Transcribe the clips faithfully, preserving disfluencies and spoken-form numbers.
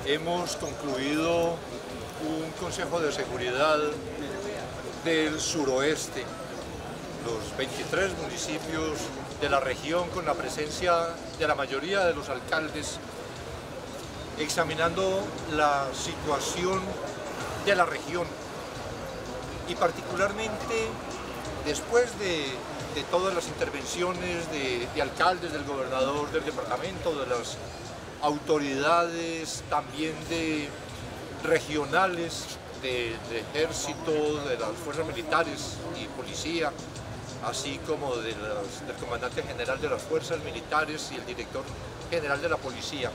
hemos concluido un Consejo de Seguridad del suroeste, los veintitrés municipios de la región, con la presencia de la mayoría de los alcaldes, examinando la situación de la región y particularmente después de, de todas las intervenciones de, de alcaldes, del gobernador del departamento, de las autoridades también de regionales, del de ejército, de las fuerzas militares y policía, así como de las, del comandante general de las fuerzas militares y el director general de la policía.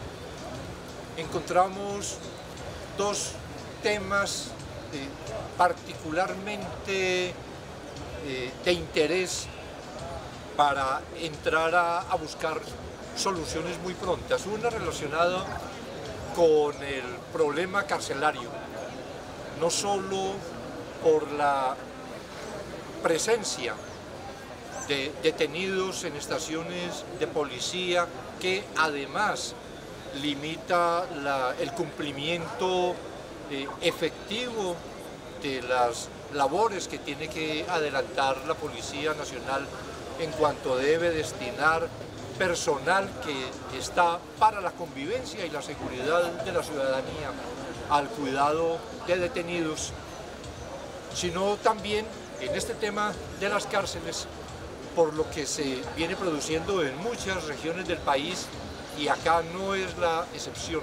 Encontramos dos temas eh, particularmente eh, de interés para entrar a, a buscar soluciones muy prontas. Una relacionada con el problema carcelario, no solo por la presencia de detenidos en estaciones de policía, que además limita la, el cumplimiento eh, efectivo de las labores que tiene que adelantar la Policía Nacional en cuanto debe destinar personal que está para la convivencia y la seguridad de la ciudadanía al cuidado de detenidos, sino también en este tema de las cárceles, por lo que se viene produciendo en muchas regiones del país, y acá no es la excepción,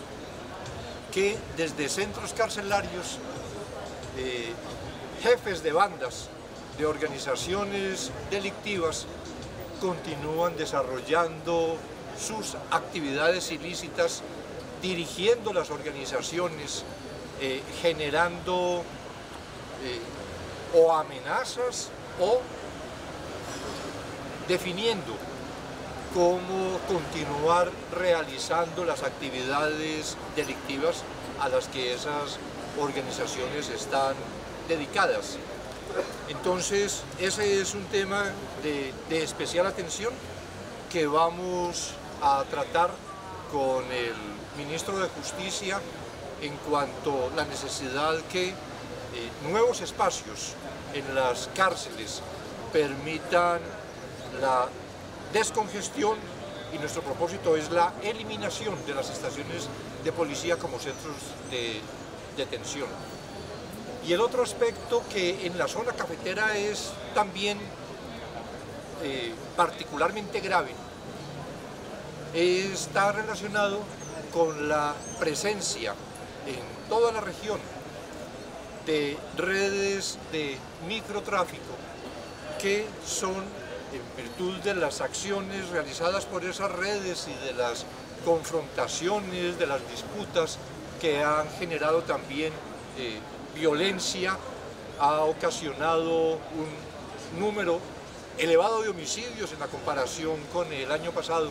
que desde centros carcelarios, eh, jefes de bandas, de organizaciones delictivas, continúan desarrollando sus actividades ilícitas, dirigiendo las organizaciones, eh, generando eh, o amenazas o definiendo cómo continuar realizando las actividades delictivas a las que esas organizaciones están dedicadas. Entonces, ese es un tema de, de especial atención que vamos a tratar con el ministro de Justicia en cuanto a la necesidad que eh, nuevos espacios en las cárceles permitan la descongestión, y nuestro propósito es la eliminación de las estaciones de policía como centros de detención. Y el otro aspecto que en la zona cafetera es también eh, particularmente grave está relacionado con la presencia en toda la región de redes de microtráfico que son, en virtud de las acciones realizadas por esas redes y de las confrontaciones, de las disputas que han generado también eh, violencia, ha ocasionado un número elevado de homicidios en la comparación con el año pasado,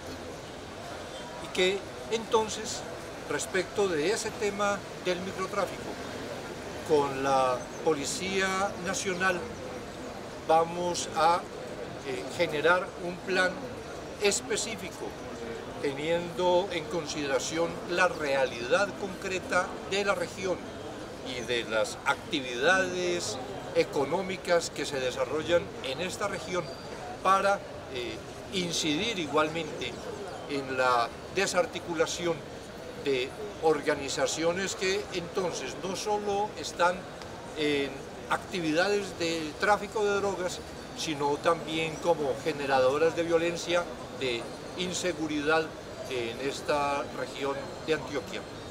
y que entonces, respecto de ese tema del microtráfico, con la Policía Nacional vamos a eh, generar un plan específico teniendo en consideración la realidad concreta de la región y de las actividades económicas que se desarrollan en esta región, para eh, incidir igualmente en la desarticulación de organizaciones que entonces no solo están en actividades de tráfico de drogas, sino también como generadoras de violencia, de inseguridad en esta región de Antioquia.